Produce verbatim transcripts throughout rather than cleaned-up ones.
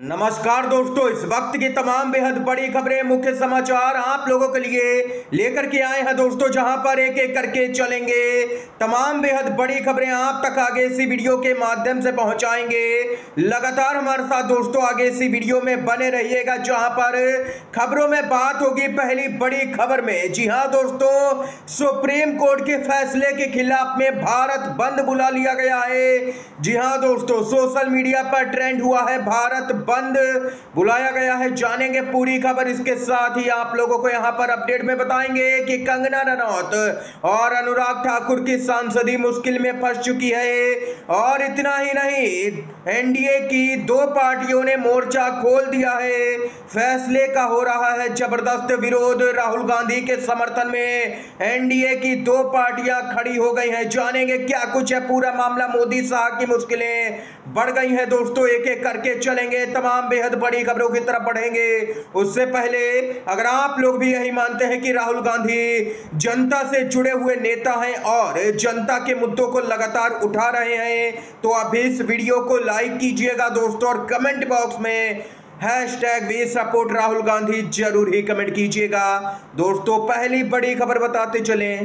नमस्कार दोस्तों, इस वक्त की तमाम बेहद बड़ी खबरें, मुख्य समाचार आप लोगों के लिए लेकर के आए हैं दोस्तों, जहां पर एक एक करके चलेंगे। तमाम बेहद बड़ी खबरें आप तक आगे इसी वीडियो के माध्यम से पहुंचाएंगे। लगातार हमारे साथ दोस्तों आगे इसी वीडियो में बने रहिएगा, जहां पर खबरों में बात होगी पहली बड़ी खबर में। जी हां दोस्तों, सुप्रीम कोर्ट के फैसले के खिलाफ में भारत बंद बुला लिया गया है। जी हां दोस्तों, सोशल मीडिया पर ट्रेंड हुआ है भारत बंद बुलाया गया है। जानेंगे पूरी खबर। इसके साथ ही आप लोगों को यहां पर अपडेट में बताएंगे कि कंगना रनौत और अनुराग ठाकुर की सांसदी मुश्किल में फंस चुकी है। और इतना ही नहीं, एनडीए की दो पार्टियों ने मोर्चा खोल दिया है। फैसले का हो रहा है जबरदस्त विरोध। राहुल गांधी के समर्थन में एनडीए की दो पार्टियां खड़ी हो गई हैं। जानेंगे क्या कुछ है पूरा मामला। मोदी साहब की मुश्किलें बढ़ गई हैं दोस्तों, एक एक करके चलेंगे। तमाम बेहद बड़ी खबरों की तरफ बढ़ेंगे। उससे पहले अगर आप लोग भी यही मानते हैं कि राहुल गांधी जनता से जुड़े हुए नेता हैं और जनता के मुद्दों को लगातार उठा रहे हैं, तो अभी इस वीडियो को लाइक कीजिएगा दोस्तों, और कमेंट बॉक्स में hashtag we support Rahul Gandhi जरूर ही कमेंट कीजिएगा दोस्तों। पहली बड़ी खबर बताते चलें।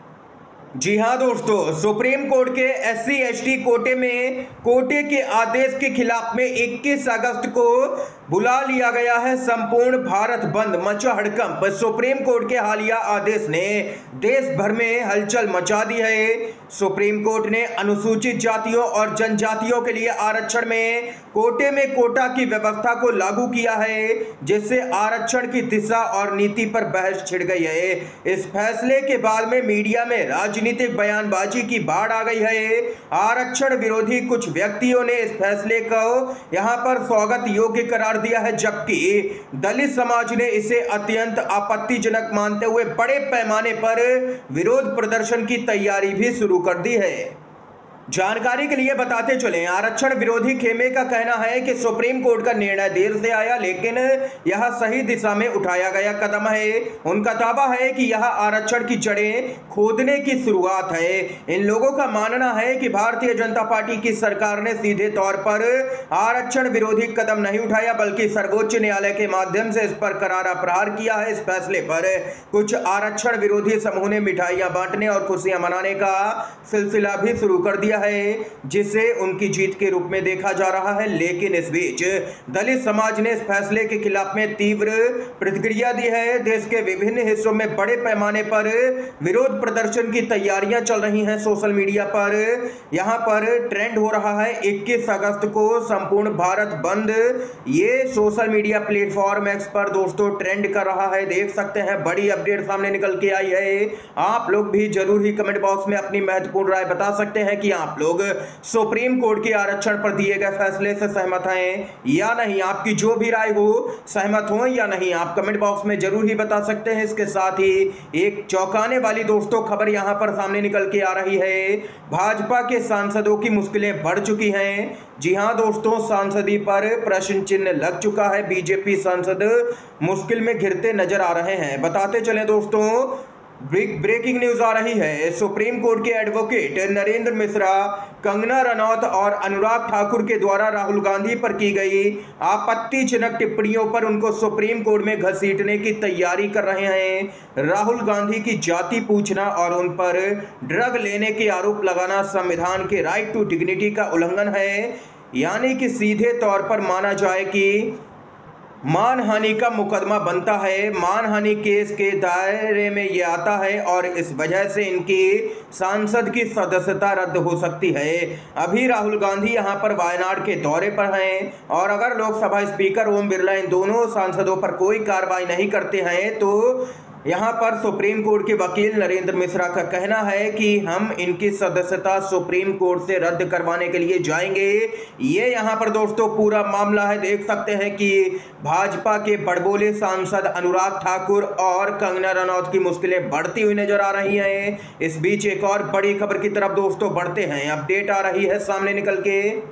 जी हां दोस्तों, सुप्रीम कोर्ट के एससी एसटी कोटे में कोटे के आदेश के खिलाफ में इक्कीस अगस्त को बुला लिया गया है संपूर्ण भारत बंद। मचा हड़कंप। सुप्रीम कोर्ट के हालिया आदेश ने देश भर में हलचल मचा दी है। सुप्रीम कोर्ट ने अनुसूचित जातियों और जनजातियों के लिए आरक्षण में कोटे में कोटा की व्यवस्था को लागू किया है, जिससे आरक्षण की दिशा और नीति पर बहस छिड़ गई है। इस फैसले के बाद में मीडिया में राजनीतिक बयानबाजी की बाढ़ आ गई है। आरक्षण विरोधी कुछ व्यक्तियों ने इस फैसले को यहां पर स्वागत योग्य करार दिया है, जबकि दलित समाज ने इसे अत्यंत आपत्तिजनक मानते हुए बड़े पैमाने पर विरोध प्रदर्शन की तैयारी भी शुरू कर दी है। जानकारी के लिए बताते चलें, आरक्षण विरोधी खेमे का कहना है कि सुप्रीम कोर्ट का निर्णय देर से आया, लेकिन यह सही दिशा में उठाया गया कदम है। उनका दावा है कि यह आरक्षण की जड़ें खोदने की शुरुआत है। इन लोगों का मानना है कि भारतीय जनता पार्टी की सरकार ने सीधे तौर पर आरक्षण विरोधी कदम नहीं उठाया, बल्कि सर्वोच्च न्यायालय के माध्यम से इस पर करारा प्रहार किया है। इस फैसले पर कुछ आरक्षण विरोधी समूह ने मिठाइयां बांटने और खुशियां मनाने का सिलसिला भी शुरू कर दिया है, जिसे उनकी जीत के रूप में देखा जा रहा है। लेकिन इस बीच दलित समाज ने इस फैसले के खिलाफ में तीव्र प्रतिक्रिया दी है। देश के विभिन्न हिस्सों में बड़े पैमाने पर विरोध प्रदर्शन की तैयारियां चल रही हैं। सोशल मीडिया पर यहां पर ट्रेंड हो रहा है इक्कीस अगस्त को संपूर्ण भारत बंद। ये सोशल मीडिया प्लेटफॉर्म एक्स पर दोस्तों ट्रेंड कर रहा है, देख सकते हैं। बड़ी अपडेट सामने निकल के आई है। आप लोग भी जरूर ही कमेंट बॉक्स में अपनी महत्वपूर्ण राय बता सकते हैं कि आप लोग सुप्रीम कोर्ट के आरक्षण पर दिए गए फैसले से सहमत हैं या नहीं। आपकी जो भी राय हो, सहमत हो या नहीं, आप कमेंट बॉक्स में जरूर ही बता सकते हैं। इसके साथ ही एक चौंकाने वाली दोस्तों खबर यहां पर सामने निकल के आ रही है। भाजपा के सांसदों की मुश्किलें बढ़ चुकी हैं। जी हां दोस्तों, सांसदी पर प्रश्न चिन्ह लग चुका है। बीजेपी सांसद मुश्किल में घिरते नजर आ रहे हैं। बताते चले दोस्तों, ब्रेकिंग न्यूज आ रही है। सुप्रीम कोर्ट के एडवोकेट नरेंद्र मिश्रा कंगना रनौत और अनुराग ठाकुर के द्वारा राहुल गांधी पर की गई आपत्तिजनक टिप्पणियों पर उनको सुप्रीम कोर्ट में घसीटने की तैयारी कर रहे हैं। राहुल गांधी की जाति पूछना और उन पर ड्रग लेने के आरोप लगाना संविधान के राइट टू डिग्निटी का उल्लंघन है, यानी कि सीधे तौर पर माना जाए कि मानहानि का मुकदमा बनता है। मानहानि केस के दायरे में ये आता है और इस वजह से इनकी सांसद की सदस्यता रद्द हो सकती है। अभी राहुल गांधी यहां पर वायनाड के दौरे पर हैं, और अगर लोकसभा स्पीकर ओम बिरला इन दोनों सांसदों पर कोई कार्रवाई नहीं करते हैं, तो यहाँ पर सुप्रीम कोर्ट के वकील नरेंद्र मिश्रा का कहना है कि हम इनकी सदस्यता सुप्रीम कोर्ट से रद्द करवाने के लिए जाएंगे। ये यहाँ पर दोस्तों पूरा मामला है। देख सकते हैं कि भाजपा के बड़बोले सांसद अनुराग ठाकुर और कंगना रनौत की मुश्किलें बढ़ती हुई नजर आ रही हैं। इस बीच एक और बड़ी खबर की तरफ दोस्तों बढ़ते हैं। अपडेट आ रही है सामने निकल के।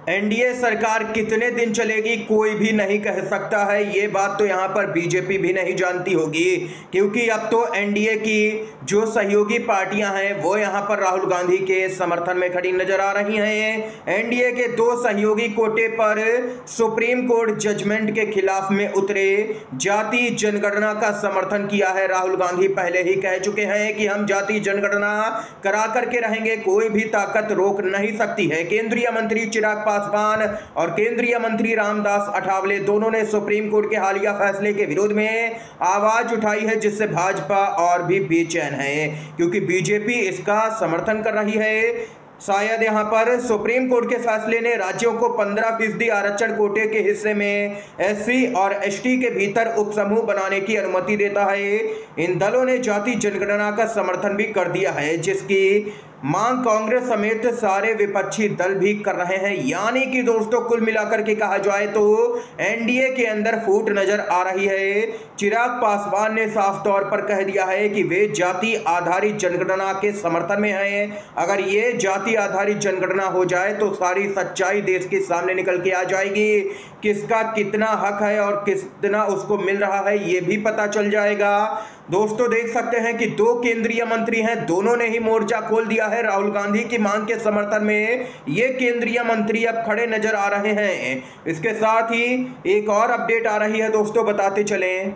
एनडीए सरकार कितने दिन चलेगी कोई भी नहीं कह सकता है। ये बात तो यहाँ पर बीजेपी भी नहीं जानती होगी, क्योंकि अब तो एनडीए की जो सहयोगी पार्टियां हैं वो यहाँ पर राहुल गांधी के समर्थन में खड़ी नजर आ रही हैं। एनडीए के दो सहयोगी कोटे पर सुप्रीम कोर्ट जजमेंट के खिलाफ में उतरे जाति जनगणना का समर्थन किया है। राहुल गांधी पहले ही कह चुके हैं कि हम जाति जनगणना करा करके रहेंगे, कोई भी ताकत रोक नहीं सकती है। केंद्रीय मंत्री चिराग पासवान और केंद्रीय मंत्री रामदास अठावले दोनों ने सुप्रीम कोर्ट के हालिया फैसले के विरोध में आवाज उठाई है, जिससे भाजपा और भी बेचैन है, क्योंकि बीजेपी इसका समर्थन कर रही है। शायद यहाँ पर सुप्रीम कोर्ट के फैसले ने राज्यों को पंद्रह फीसदी आरक्षण कोटे के हिस्से में एससी और एसटी के भीतर उपसमूह बनाने की अनुमति देता है। इन दलों ने जाति जनगणना का समर्थन भी कर दिया है, जिसकी मांग कांग्रेस समेत सारे विपक्षी दल भी कर रहे हैं। यानी कि दोस्तों कुल मिलाकर के कहा जाए तो एनडीए के अंदर फूट नजर आ रही है। चिराग पासवान ने साफ तौर पर कह दिया है कि वे जाति आधारित जनगणना के समर्थन में हैं। अगर ये जाति आधारित जनगणना हो जाए तो सारी सच्चाई देश के सामने निकल के आ जाएगी, किसका कितना हक है और कितना उसको मिल रहा है ये भी पता चल जाएगा। दोस्तों देख सकते हैं कि दो केंद्रीय मंत्री हैं, दोनों ने ही मोर्चा खोल दिया है राहुल गांधी की मांग के समर्थन में। ये केंद्रीय मंत्री अब खड़े नजर आ रहे हैं। इसके साथ ही एक और अपडेट आ रही है दोस्तों, बताते चलें।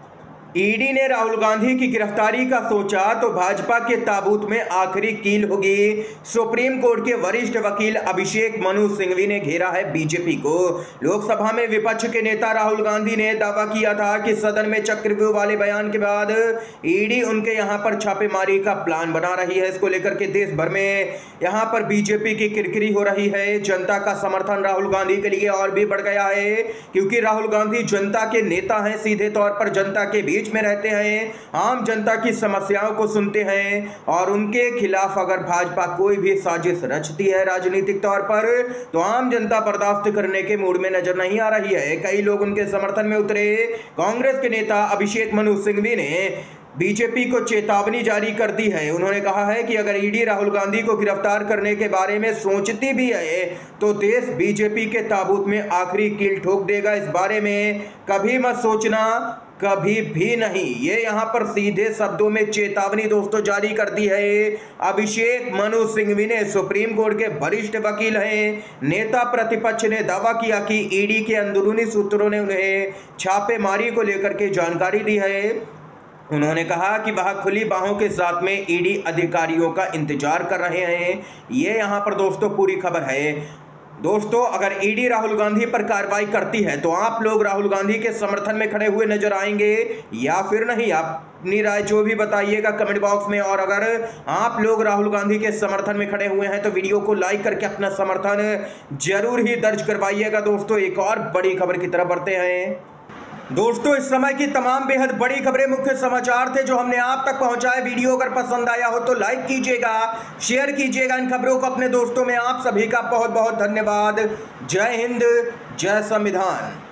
ईडी ने राहुल गांधी की गिरफ्तारी का सोचा तो भाजपा के ताबूत में आखिरी कील होगी। सुप्रीम कोर्ट के वरिष्ठ वकील अभिषेक मनु सिंघवी ने घेरा है बीजेपी को। लोकसभा में विपक्ष के नेता राहुल गांधी ने दावा किया था कि सदन में चक्रव्यूह वाले बयान के बाद ईडी उनके यहां पर छापेमारी का प्लान बना रही है। इसको लेकर के देश भर में यहां पर बीजेपी की किरकिरी हो रही है। जनता का समर्थन राहुल गांधी के लिए और भी बढ़ गया है, क्योंकि राहुल गांधी जनता के नेता हैं, सीधे तौर पर जनता के बीच में रहते हैं, आम जनता की समस्याओं को सुनते हैं, और उनके खिलाफ अगर भाजपा कोई भी साजिश रचती है राजनीतिक तौर पर तो आम जनता बर्दाश्त करने के मूड में नजर नहीं आ रही है। कई लोग उनके समर्थन में उतरे। कांग्रेस के नेता अभिषेक मनु सिंघवी ने बीजेपी को चेतावनी जारी कर दी है। उन्होंने कहा है कि अगर ईडी राहुल गांधी को गिरफ्तार करने के बारे में सोचती भी है तो देश बीजेपी के ताबूत में आखिरी कील ठोक देगा। इस बारे में कभी मत सोचना, कभी भी नहीं। ये यहाँ पर सीधे शब्दों में चेतावनी दोस्तों जारी कर दी है। अभिषेक मनु सिंघवी ने सुप्रीम कोर्ट के वरिष्ठ वकील हैं। नेता प्रतिपक्ष ने दावा किया कि ईडी के अंदरूनी सूत्रों ने उन्हें छापेमारी को लेकर के जानकारी दी है। उन्होंने कहा कि वह खुली बाहों के साथ में ईडी अधिकारियों का इंतजार कर रहे हैं। ये यहाँ पर दोस्तों पूरी खबर है। दोस्तों अगर ईडी राहुल गांधी पर कार्रवाई करती है तो आप लोग राहुल गांधी के समर्थन में खड़े हुए नजर आएंगे या फिर नहीं? आप अपनी राय जो भी बताइएगा कमेंट बॉक्स में। और अगर आप लोग राहुल गांधी के समर्थन में खड़े हुए हैं तो वीडियो को लाइक करके अपना समर्थन जरूर ही दर्ज करवाइएगा। दोस्तों एक और बड़ी खबर की तरफ बढ़ते हैं। दोस्तों इस समय की तमाम बेहद बड़ी खबरें, मुख्य समाचार थे जो हमने आप तक पहुंचाए। वीडियो अगर पसंद आया हो तो लाइक कीजिएगा, शेयर कीजिएगा इन खबरों को अपने दोस्तों में। आप सभी का बहुत बहुत धन्यवाद। जय हिंद, जय संविधान।